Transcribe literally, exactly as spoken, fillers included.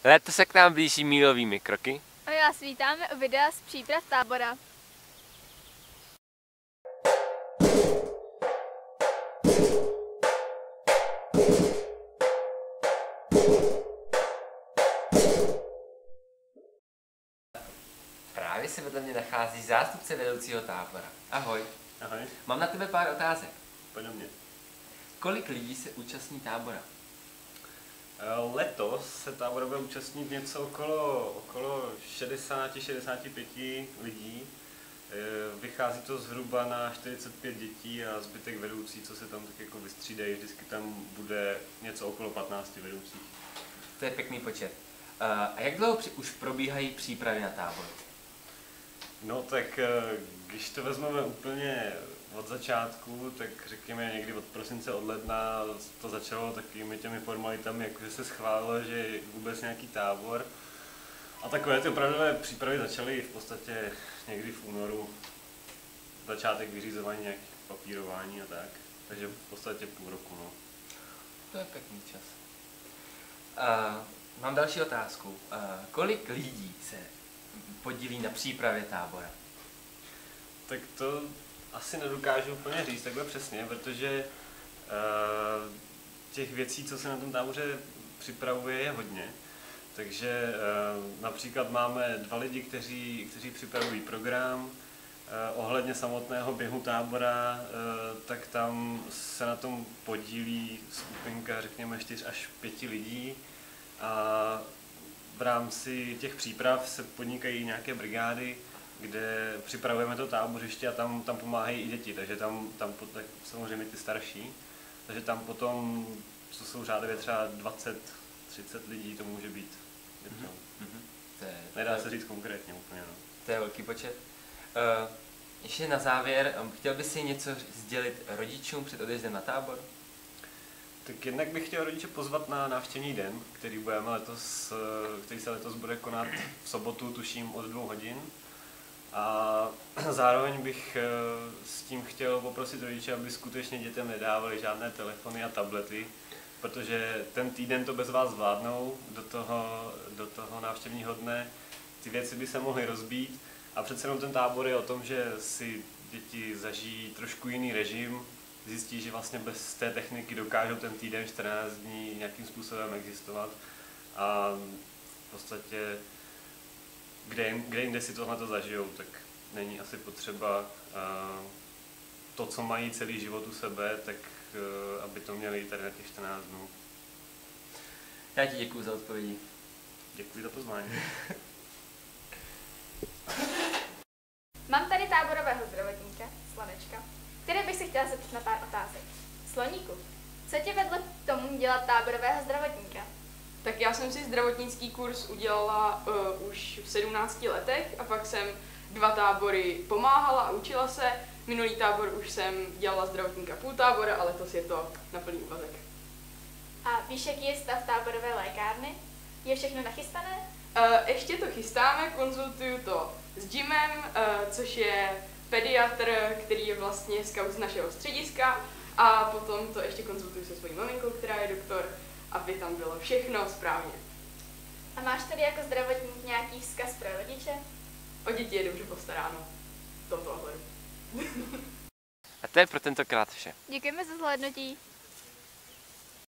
Léto se k nám blíží mílovými kroky. A my vás vítáme u videa z příprav tábora. Právě se vedle mě nachází zástupce vedoucího tábora. Ahoj. Ahoj. Mám na tebe pár otázek. Pojď do mě. Kolik lidí se účastní tábora? Letos se tábora bude účastnit něco okolo, okolo šedesát až šedesát pět lidí. Vychází to zhruba na čtyřicet pět dětí a zbytek vedoucí, co se tam tak jako vystřídají. Vždycky tam bude něco okolo patnáct vedoucích. To je pěkný počet. A jak dlouho už probíhají přípravy na tábor? No tak když to vezmeme úplně od začátku, tak řekněme někdy od prosince, od ledna to začalo takovými těmi formalitami, jakože se schválilo, že je vůbec nějaký tábor. A takové ty opravdové přípravy začaly v podstatě někdy v únoru, začátek vyřizování nějakých papírování a tak. Takže v podstatě půl roku, no. To je pěkný čas. Uh, mám další otázku. Uh, kolik lidí se podílí na přípravě tábora? Tak to asi nedokážu úplně říct takhle přesně, protože uh, těch věcí, co se na tom táboře připravuje, je hodně. Takže uh, například máme dva lidi, kteří, kteří připravují program. Uh, ohledně samotného běhu tábora, uh, tak tam se na tom podílí skupinka, řekněme, čtyř až pěti lidí. A v rámci těch příprav se podnikají nějaké brigády, kde připravujeme to tábořiště a tam, tam pomáhají i děti, takže tam, tam tak samozřejmě ty starší. Takže tam potom, co jsou řádově třeba dvacet třicet lidí, to může být. Mm-hmm. To je, Nedá to se je, říct konkrétně úplně. No. To je velký počet. Uh, ještě na závěr, um, chtěl bys si něco sdělit rodičům před odjezdem na tábor? Tak jednak bych chtěl rodiče pozvat na návštěvní den, který budeme letos, který se letos bude konat v sobotu, tuším od dvou hodin. A zároveň bych s tím chtěl poprosit rodiče, aby skutečně dětem nedávali žádné telefony a tablety, protože ten týden to bez vás zvládnou do toho, do toho návštěvního dne. Ty věci by se mohly rozbít a přece jenom ten tábor je o tom, že si děti zažijí trošku jiný režim, zjistí, že vlastně bez té techniky dokážou ten týden čtrnáct dní nějakým způsobem existovat a v podstatě kde, kde jinde si tohle zažijou, tak není asi potřeba uh, to, co mají celý život u sebe, tak uh, aby to měli tady na těch čtrnáct dnů. Já ti děkuji za odpovědi. Děkuji za pozvání. Mám tady táborového zdravotníka, Slonečka, který bych si chtěla zeptat na pár otázek. Sloníku, co tě vedlo k tomu dělat táborového zdravotníka? Tak já jsem si zdravotnický kurz udělala uh, už v sedmnácti letech a pak jsem dva tábory pomáhala a učila se. Minulý tábor už jsem dělala zdravotníka půl tábora, ale letos je to na plný úvazek. A víš, jaký je stav táborové lékárny? Je všechno nachystané? Uh, ještě to chystáme, konzultuju to s Jimem, uh, což je pediatr, který je vlastně scout z našeho střediska, a potom to ještě konzultuju se svojí maminkou, která je doktor, aby tam bylo všechno správně. A máš tady jako zdravotník nějaký vzkaz pro rodiče? O děti je dobře postaráno v tomto ohledu. A to je pro tentokrát vše. Děkujeme za zhlédnutí.